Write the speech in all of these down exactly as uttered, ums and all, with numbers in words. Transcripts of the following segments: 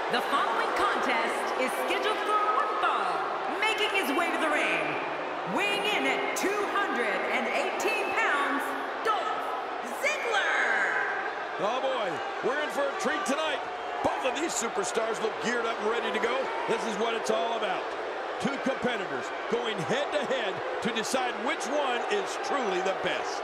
The following contest is scheduled for one fall, making his way to the ring, weighing in at two hundred eighteen pounds, Dolph Ziggler. Oh boy, we're in for a treat tonight. Both of these superstars look geared up and ready to go. This is what it's all about. Two competitors going head to head to decide which one is truly the best.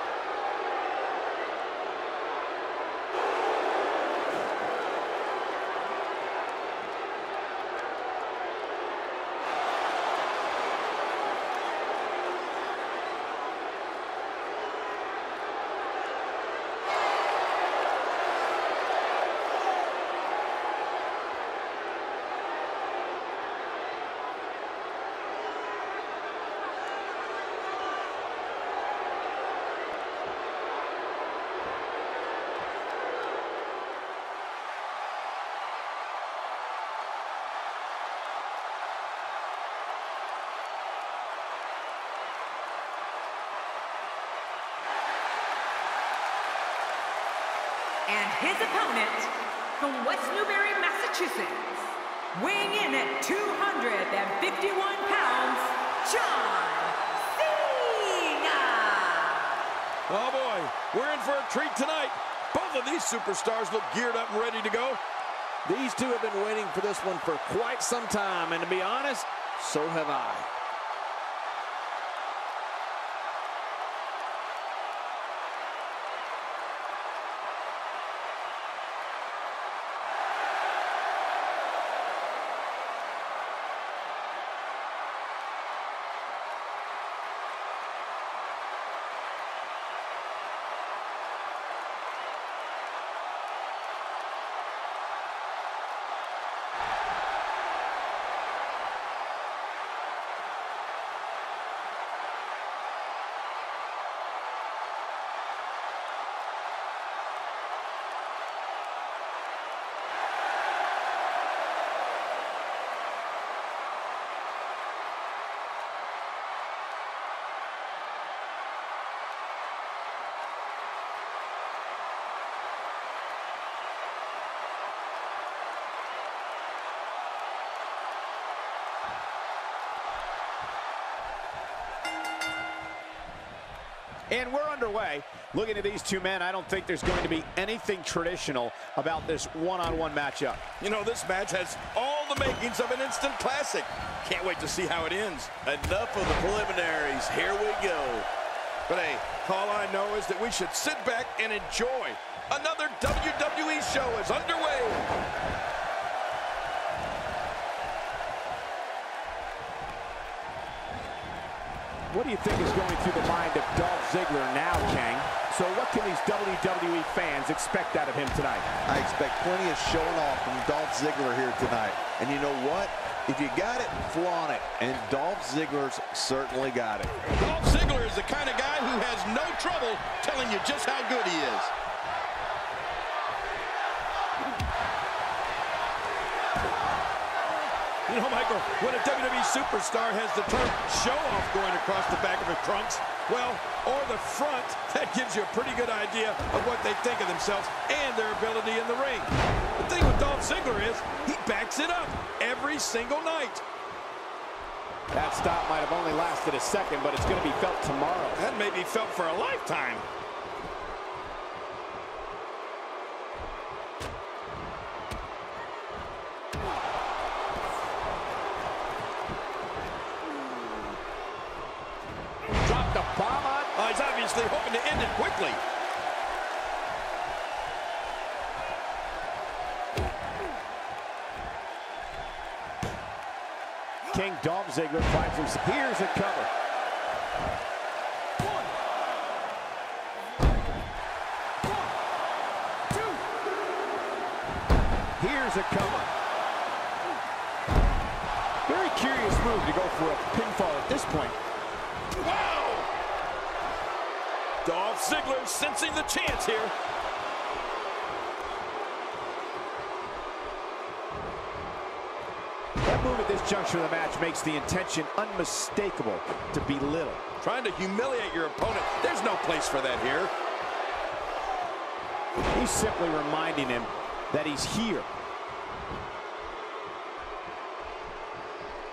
And his opponent, from West Newbury, Massachusetts, weighing in at two hundred fifty-one pounds, John Cena! Oh boy, we're in for a treat tonight. Both of these superstars look geared up and ready to go. These two have been waiting for this one for quite some time, and to be honest, so have I. And we're underway. Looking at these two men, I don't think there's going to be anything traditional about this one-on-one matchup. You know, this match has all the makings of an instant classic. Can't wait to see how it ends. Enough of the preliminaries. Here we go. But hey, all I know is that we should sit back and enjoy. Another W W E show is underway. What do you think is going through the mind of Dolph Ziggler now, King? So what can these W W E fans expect out of him tonight? I expect plenty of showing off from Dolph Ziggler here tonight. And you know what? If you got it, flaunt it. And Dolph Ziggler's certainly got it. Dolph Ziggler is the kind of guy who has no trouble telling you just how good he is. You know, Michael, when a W W E superstar has the term show-off going across the back of his trunks, well, or the front, that gives you a pretty good idea of what they think of themselves and their ability in the ring. The thing with Dolph Ziggler is he backs it up every single night. That stop might have only lasted a second, but it's going to be felt tomorrow. That may be felt for a lifetime. Dropped a bomb on. Oh, he's obviously hoping to end it quickly. King Dolph Ziggler finds himself. Here's a cover. One. One. Two. Here's a cover. Very curious move to go for a pinfall at this point. Wow! Dolph Ziggler sensing the chance here. That move at this juncture of the match makes the intention unmistakable to belittle. Trying to humiliate your opponent. There's no place for that here. He's simply reminding him that he's here.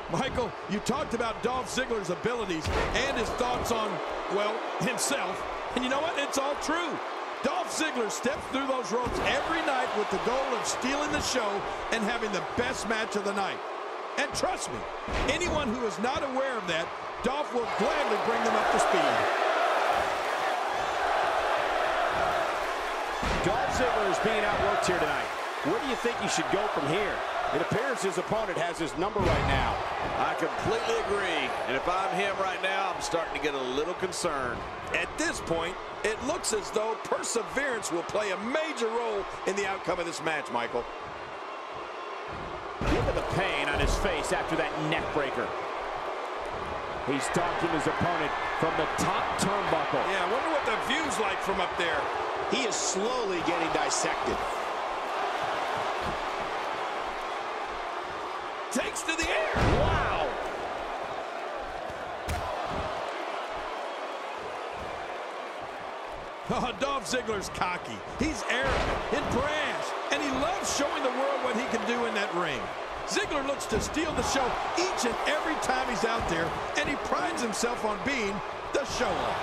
Michael, you talked about Dolph Ziggler's abilities and his thoughts on, well, himself. And you know what? It's all true. Dolph Ziggler steps through those ropes every night with the goal of stealing the show and having the best match of the night. And trust me, anyone who is not aware of that, Dolph will gladly bring them up to speed. Dolph Ziggler is being outworked here tonight. Where do you think he should go from here? It appears his opponent has his number right now. I completely agree. And if I'm him right now, I'm starting to get a little concerned. At this point, it looks as though perseverance will play a major role in the outcome of this match, Michael. Look at the pain on his face after that neck breaker. He's stalking his opponent from the top turnbuckle. Yeah, I wonder what the view's like from up there. He is slowly getting dissected. Takes to the air. Wow. Oh, Dolph Ziggler's cocky. He's arrogant and brash, and he loves showing the world what he can do in that ring. Ziggler looks to steal the show each and every time he's out there, and he prides himself on being the show-off.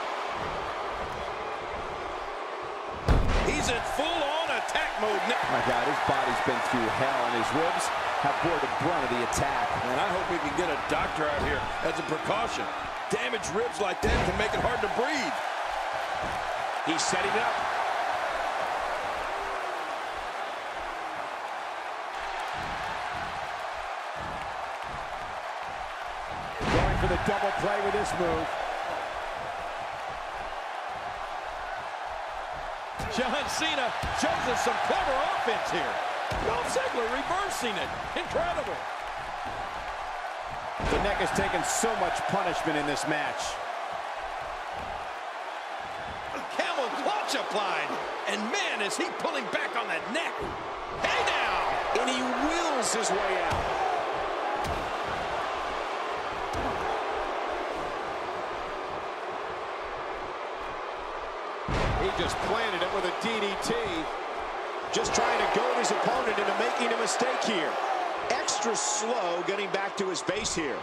He's in full-on attack mode now. Oh my God, his body's been through hell, and his ribs have bore the brunt of the attack. And I hope we can get a doctor out here as a precaution. Damaged ribs like that can make it hard to breathe. He's setting up. Going for the double play with this move. John Cena shows us some clever offense here. Dolph Ziggler reversing it. Incredible. The neck has taken so much punishment in this match. Camel clutch applied. And man, is he pulling back on that neck. Hey now! And he wills his way out. He just planted it with a D D T. Just trying to goad his opponent into making a mistake here. Extra slow getting back to his base here.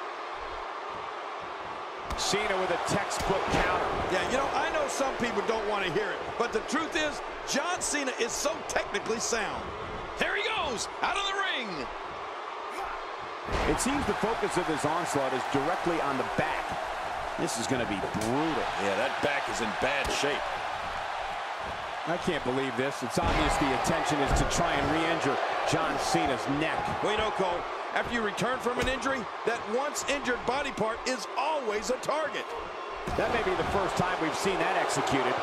Cena with a textbook counter. Yeah, you know, I know some people don't want to hear it, but the truth is, John Cena is so technically sound. There he goes, out of the ring. It seems the focus of his onslaught is directly on the back. This is going to be brutal. Yeah, that back is in bad shape. I can't believe this. It's obvious the intention is to try and re-injure John Cena's neck. Well, you know, Cole, after you return from an injury, that once injured body part is always a target. That may be the first time we've seen that executed.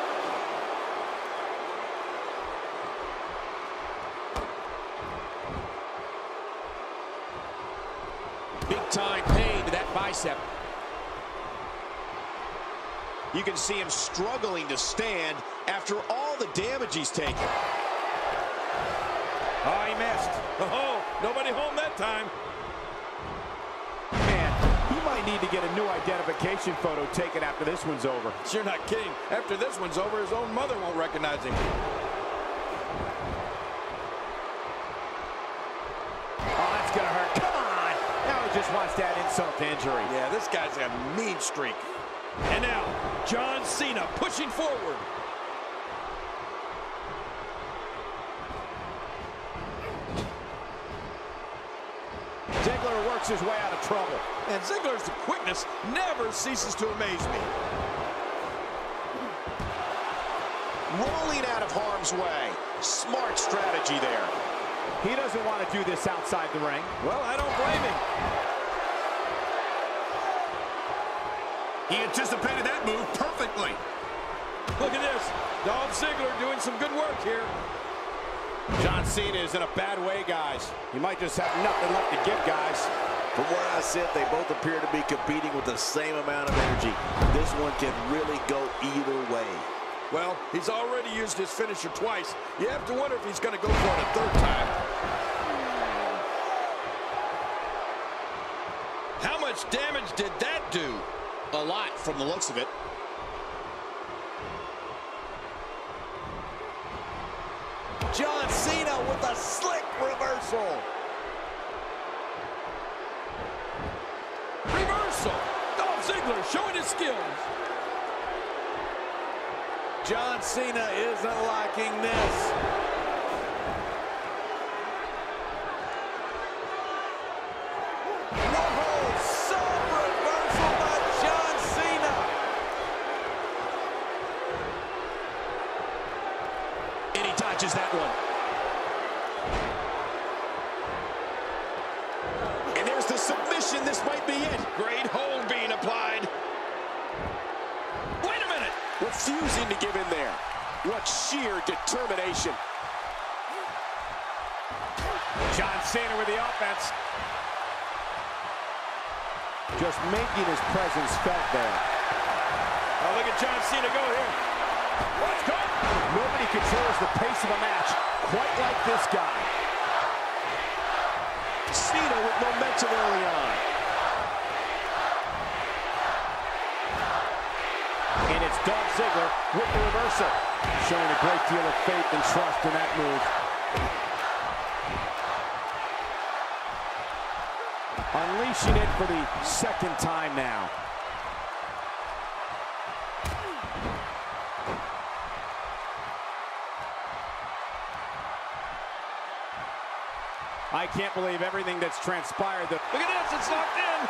Big time pain to that bicep. You can see him struggling to stand after all the damage he's taken. Oh, he missed. Oh, nobody home that time. Man, he might need to get a new identification photo taken after this one's over. You're not kidding. After this one's over, his own mother won't recognize him. Oh, that's gonna hurt. Come on! Now he just wants that insult to injury. Yeah, this guy's a mean streak. And now, John Cena pushing forward. Ziggler works his way out of trouble. And Ziggler's quickness never ceases to amaze me. Rolling out of harm's way. Smart strategy there. He doesn't want to do this outside the ring. Well, I don't blame him. He anticipated that move perfectly. Look at this. Dolph Ziggler doing some good work here. John Cena is in a bad way, guys. He might just have nothing left to give, guys. From where I sit, they both appear to be competing with the same amount of energy. This one can really go either way. Well, he's already used his finisher twice. You have to wonder if he's going to go for it a third time. How much damage did that do? A lot from the looks of it. John Cena with a slick reversal. reversal. Dolph Ziggler showing his skills. John Cena isn't liking this. Whoa, some reversal by John Cena. And he dodges that one. And there's the submission. This might be it. Great hold being applied. Wait a minute. Refusing to give in there. What sheer determination. John Cena with the offense. Just making his presence felt there. Oh, look at John Cena go here. Let's go. Nobody controls the pace of a match quite like this guy. Cena with momentum early on. And it's Dolph Ziggler with the reversal. Showing a great deal of faith and trust in that move. Unleashing it for the second time now. I can't believe everything that's transpired. Look at this, it's locked in.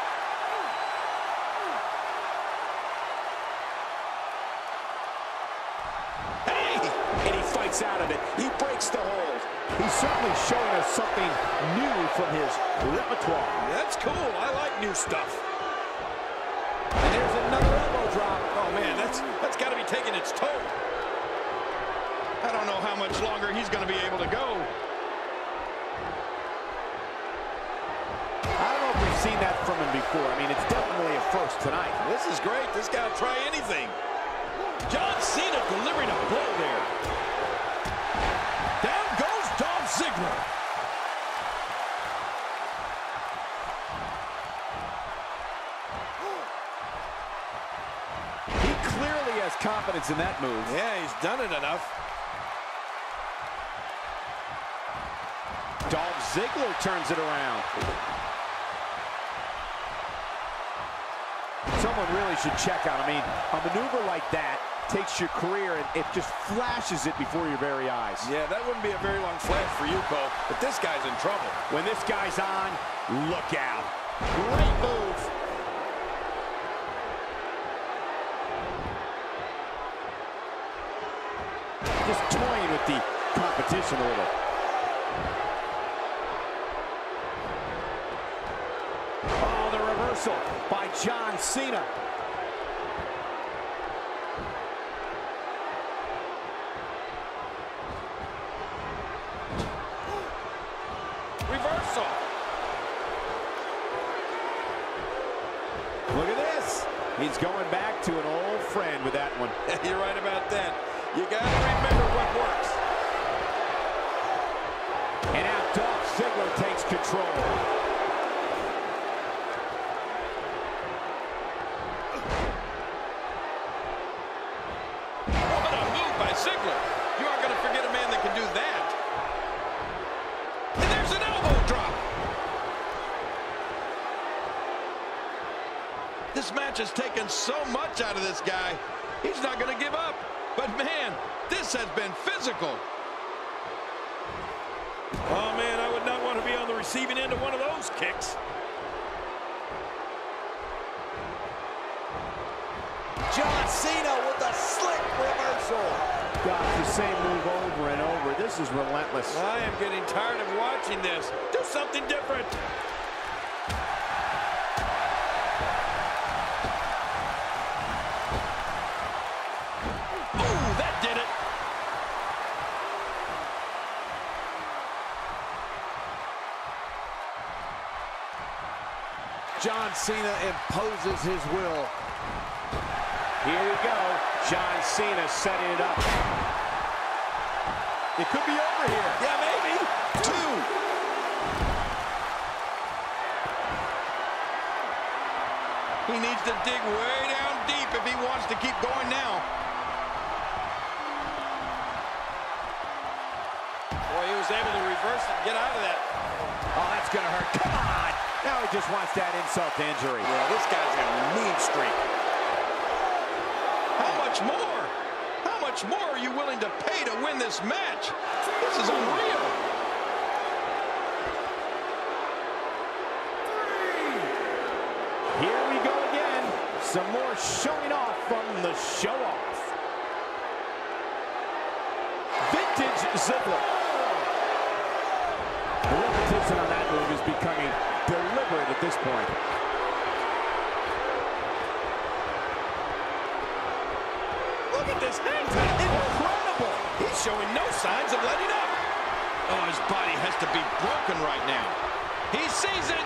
And he fights out of it. He breaks the hold. He's certainly showing us something new from his repertoire. That's cool. I like new stuff. And there's another elbow drop. Oh, man, that's that's got to be taking its toll. I don't know how much longer he's going to be able to go. I don't know if we've seen that from him before. I mean, it's definitely a first tonight. This is great. This guy will try anything. John Cena delivering a blow there. Down goes Dolph Ziggler. He clearly has confidence in that move. Yeah, he's done it enough. Dolph Ziggler turns it around. Someone really should check out. I mean, a maneuver like that takes your career and it just flashes it before your very eyes. Yeah, that wouldn't be a very long flash for you, Cole, but this guy's in trouble. When this guy's on, look out. Great move. Just toying with the competition a little. Oh, the reversal by John Cena. Reversal. Look at this. He's going back to an old friend with that one. You're right about that. You got to remember what works. And now Dolph Ziggler takes control. What a move by Ziggler. You aren't going to forget a man that can do that. And there's an elbow drop. This match has taken so much out of this guy. He's not going to give up. But, man, this has been physical. Oh, man, I would not want to be on the receiving end of one of those kicks. John Cena with a slick reversal. Got the same move over and over. This is relentless. I am getting tired of watching this. Do something different. Ooh, that did it. John Cena imposes his will. Here we go. John Cena setting it up. It could be over here. Yeah, maybe. Two. He needs to dig way down deep if he wants to keep going now. Boy, he was able to reverse it and get out of that. Oh, that's going to hurt. Come on. Now he just wants that insult to injury. Yeah, this guy's got a mean streak. How much more? How much more are you willing to pay to win this match? This is unreal. Here we go again. Some more showing off from the show-off. Vintage Ziggler. The repetition on that move is becoming deliberate at this point. Look at this hang time. Incredible. He's showing no signs of letting up. Oh, his body has to be broken right now. He sees it.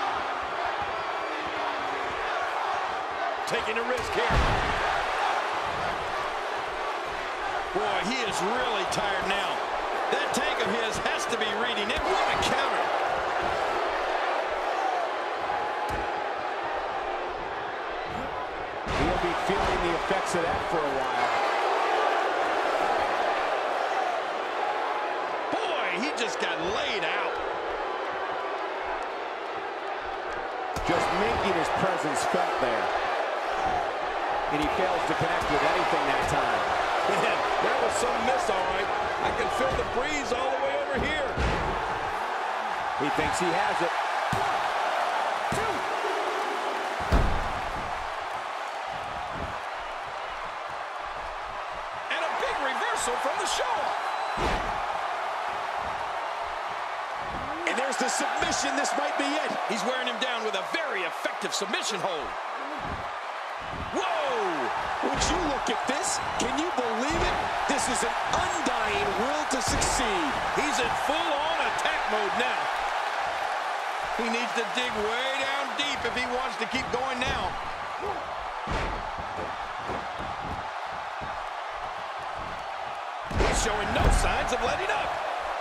Taking a risk here. Boy, he is really tired now. That tank of his has to be reading it. What a counter. He'll be feeling the effects of that for a while. Boy, he just got laid out. Just making his presence felt there. And he fails to connect with anything that time. Man, there was some miss, all right. I can feel the breeze all the way over here. He thinks he has it. Two. And a big reversal from the show-off. And there's the submission. This might be it. He's wearing him down with a very effective submission hold. Whoa! Would you look at this? Can you believe it? This is an undying will to succeed. He's in full-on attack mode now. He needs to dig way down deep if he wants to keep going now. He's showing no signs of letting up.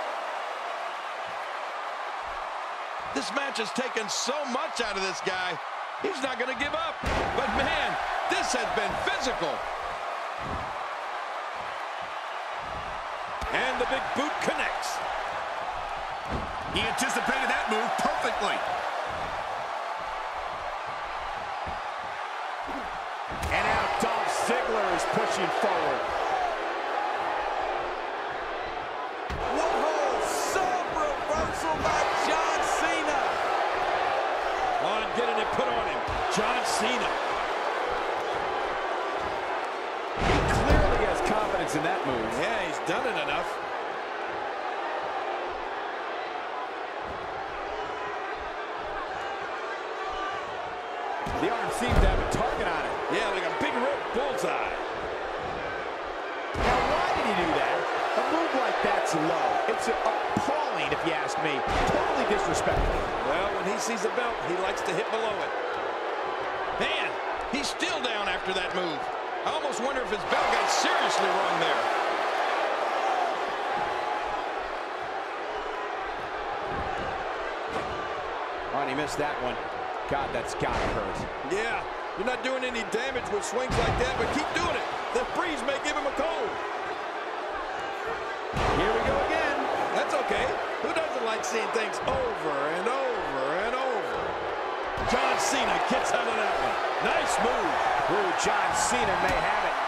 This match has taken so much out of this guy. He's not going to give up. But, man, this has been physical. And the big boot connects. He anticipated that move perfectly. And now Dolph Ziggler is pushing forward. Whoa, sub reversal by John Cena. On getting it put on him, John Cena. He clearly has confidence in that move. Yeah, he's done it enough. The arm seems to have a target on it. Yeah, like a big red bullseye. Now, why did he do that? A move like that's low. It's appalling, if you ask me. Totally disrespectful. Well, when he sees the belt, he likes to hit below it. Man, he's still down after that move. I almost wonder if his belt got seriously wrong there. Oh, and he missed that one. God, that's gotta hurt. Yeah, you're not doing any damage with swings like that, but keep doing it. The breeze may give him a cold. Here we go again. That's okay. Who doesn't like seeing things over and over and over? John Cena gets out of that one. Nice move. Ooh, John Cena may have it.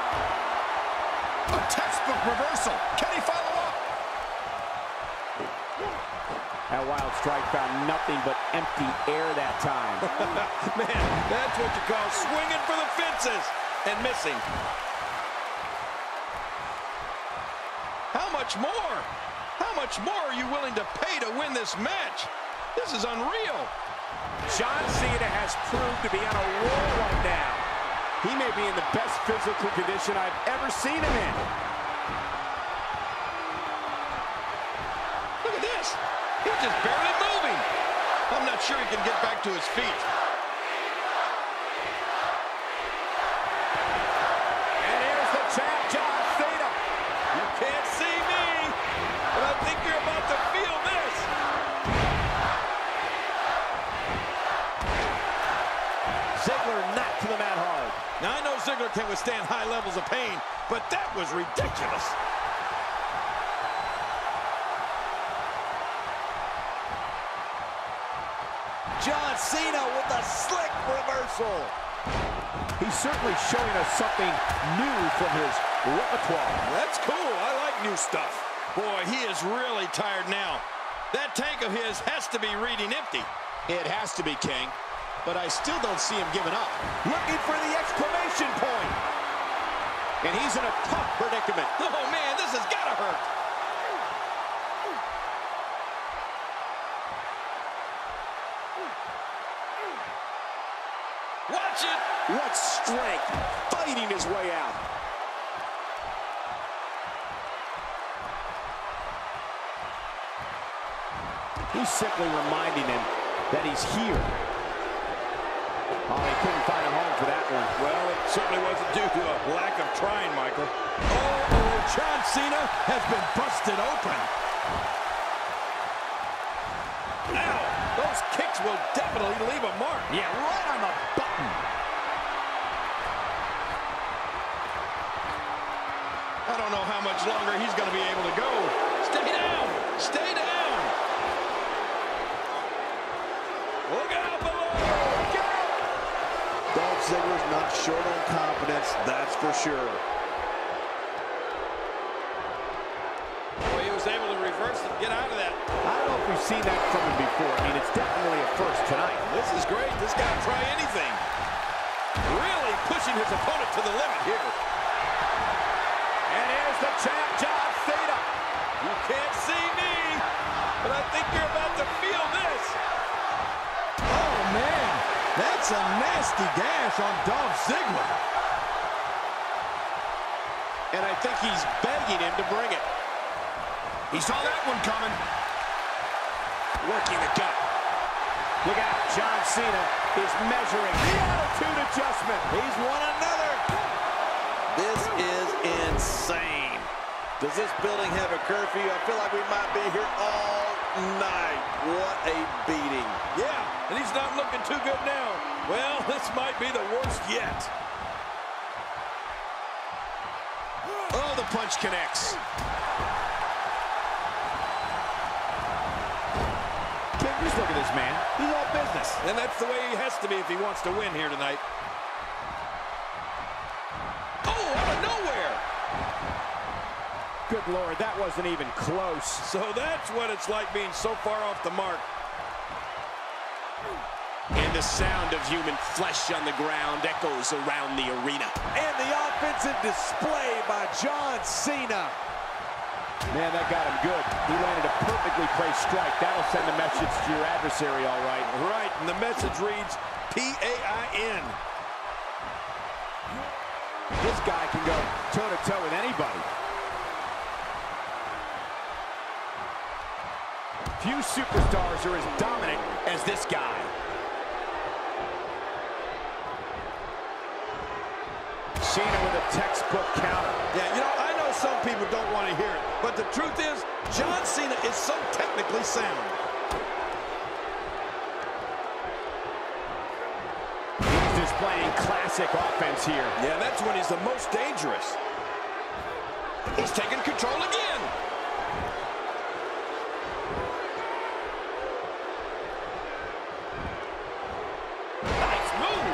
A textbook reversal. Can he follow up? That wild strike found nothing but empty air that time. Man, that's what you call swinging for the fences and missing. How much more? How much more are you willing to pay to win this match? This is unreal. John Cena has proved to be on a roll right now. He may be in the best physical condition I've ever seen him in. Look at this. He's just barely moving. I'm not sure he can get back to his feet. And here's the champ, John Cena. You can't see me, but I think you're about to feel this. Ziggler knocked to the mat hard. Now, I know Ziggler can withstand high levels of pain, but that was ridiculous. reversal. He's certainly showing us something new from his repertoire. That's cool. I like new stuff. Boy, he is really tired now. That tank of his has to be reading empty. It has to be, King. But I still don't see him giving up. Looking for the exclamation point. And he's in a tough predicament. Oh, man, this has got to hurt. Watch it. What strength, fighting his way out. He's simply reminding him that he's here. Oh, he couldn't find a home for that one. Well, it certainly wasn't due to a lack of trying, Michael. Oh, oh, John Cena has been busted open. Now, those kicks will definitely leave a mark. Yeah, right on the button. I don't know how much longer he's going to be able to go. Stay down. Stay down. Look out below. Look out. Dolph Ziggler's not short on confidence, that's for sure. Boy, he was able to reverse and get out of that. I don't know if we've seen that from him before. I mean, it's definitely a first tonight. This is great. This guy will try anything. Really pushing his opponent to the limit here. And here's the champ, John Cena. You can't see me, but I think you're about to feel this. Oh, man. That's a nasty gash on Dolph Ziggler. And I think he's begging him to bring it. He saw that one coming. Working the gut. Look out, John Cena is measuring the attitude adjustment. He's won another. This is insane. Does this building have a curfew? I feel like we might be here all night. What a beating. Yeah, and he's not looking too good now. Well, this might be the worst yet. Oh, the punch connects. Just look at this man. He's all business. And that's the way he has to be if he wants to win here tonight. Oh, out of nowhere. Good Lord, that wasn't even close. So that's what it's like being so far off the mark. And the sound of human flesh on the ground echoes around the arena. And the offensive display by John Cena. Man, that got him good. He landed a perfectly placed strike. That'll send a message to your adversary, all right. Right, and the message reads P A I N. This guy can go toe-to-toe with anybody. Few superstars are as dominant as this guy. Cena with a textbook counter. Yeah, you know, I know some people don't want to hear it, but the truth is, John Cena is so technically sound. He's displaying classic offense here. Yeah, that's when he's the most dangerous. He's taking control again. Nice move.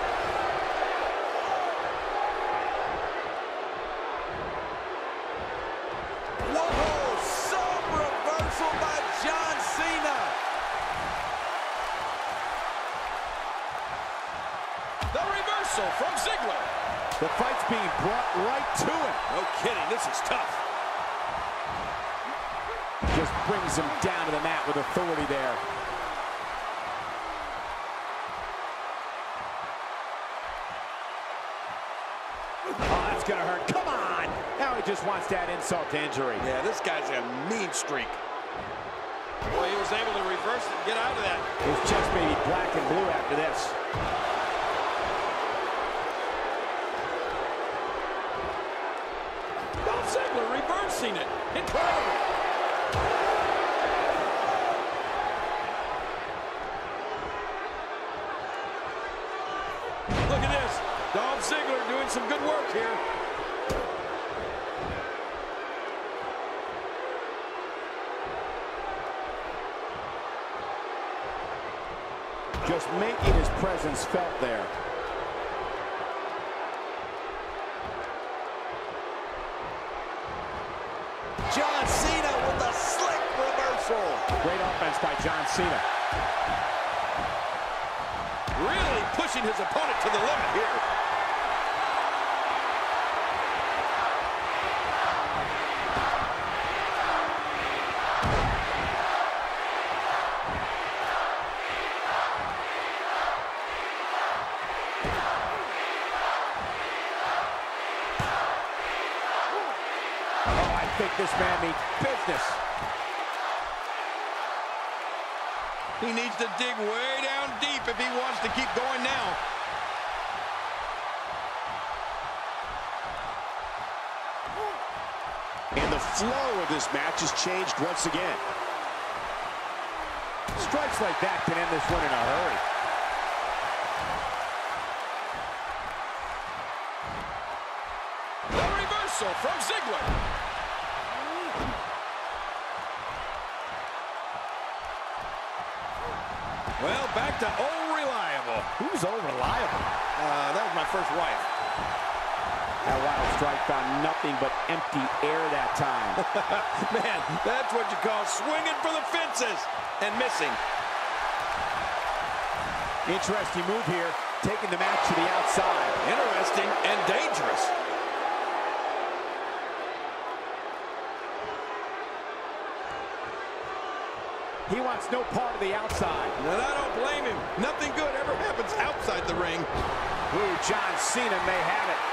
Whoa, some reversal by John Cena. The reversal from Ziggler. The fight's being brought right to him. No kidding, this is tough. Just brings him down to the mat with authority there. Oh, that's gonna hurt. Come on! Now he just wants to add insult to injury. Yeah, this guy's a mean streak. Boy, he was able to reverse it and get out of that. His chest may be black and blue after this. Dolph Ziggler reversing it. Incredible. Look at this. Dolph Ziggler doing some good work here. Just making his presence felt there. John Cena with a slick reversal. Great offense by John Cena. Really pushing his opponent to the limit here. I think this man means business. He needs to dig way down deep if he wants to keep going now. And the flow of this match has changed once again. Strikes like that can end this one in a hurry. The reversal from Ziggler. Well, back to old reliable. Who's old reliable? Uh, that was my first wife. That wild strike found nothing but empty air that time. Man, that's what you call swinging for the fences and missing. Interesting move here, taking the match to the outside. Interesting and dangerous. He wants no part of the outside. And I don't blame him. Nothing good ever happens outside the ring. Ooh, John Cena may have it.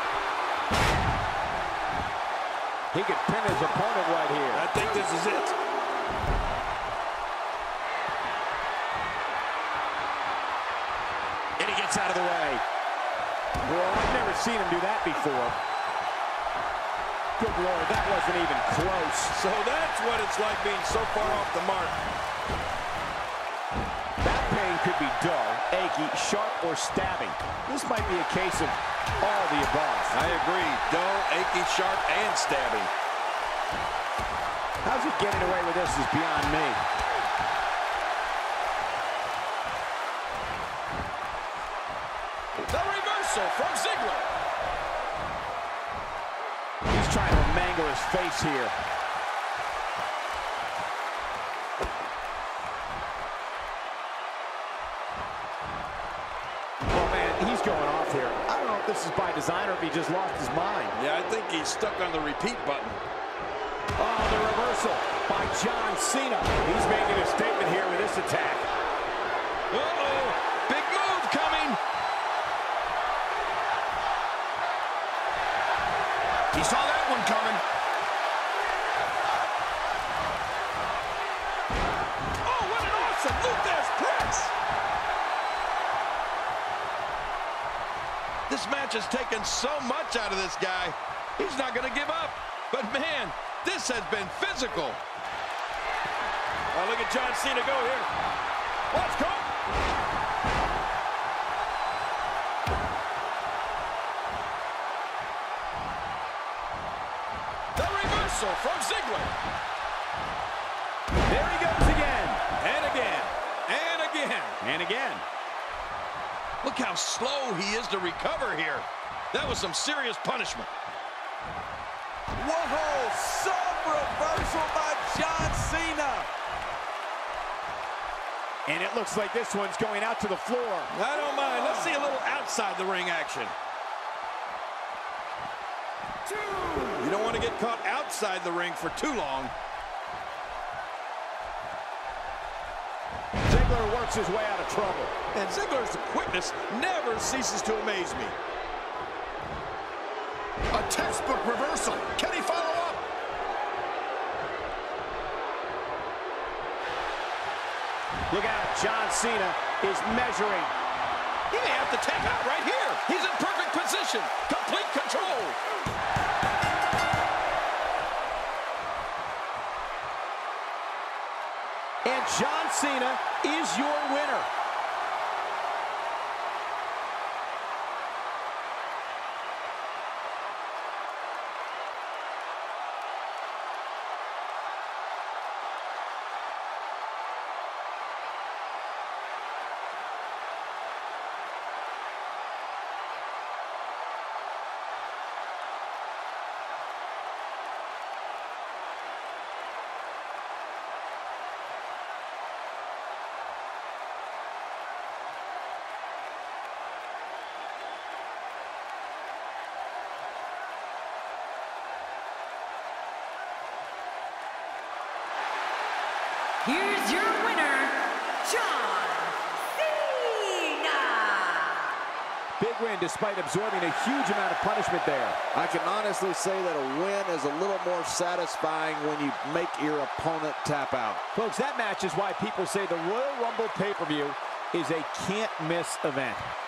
He could pin his opponent right here. I think this is it. And he gets out of the way. Well, I've never seen him do that before. Good Lord, that wasn't even close. So that's what it's like being so far off the mark. That pain could be dull, achy, sharp, or stabbing. This might be a case of all the above. I agree. Dull, achy, sharp, and stabbing. How's he getting away with this is beyond me. The reversal from Ziggler. He's trying to mangle his face here. Oh, man, he's going off here. I don't know if this is by design or if he just lost his mind. Yeah, I think he's stuck on the repeat button. Oh, the reversal by John Cena. He's making a statement here with this attack. Uh-oh, big move coming. He saw that one coming. Oh, what an awesome Luthes press. This match has taken so much out of this guy. He's not going to give up. But, man, this has been physical. Oh, look at John Cena go here. Let's go. The reversal from Ziggler. There he goes again. And again. And again. And again. Look how slow he is to recover here. That was some serious punishment. Whoa, some reversal by John Cena. And it looks like this one's going out to the floor. I don't mind. Let's see a little outside the ring action. You don't want to get caught outside the ring for too long. Ziggler works his way out of trouble. And Ziggler's quickness never ceases to amaze me. A textbook reversal. Can he follow up? Look out, John Cena is measuring. He may have to tap out right here. He's in perfect position. Complete control. And John Cena is your winner. Here's your winner, John Cena. Big win despite absorbing a huge amount of punishment there. I can honestly say that a win is a little more satisfying when you make your opponent tap out. Folks, that match is why people say the Royal Rumble pay-per-view is a can't-miss event.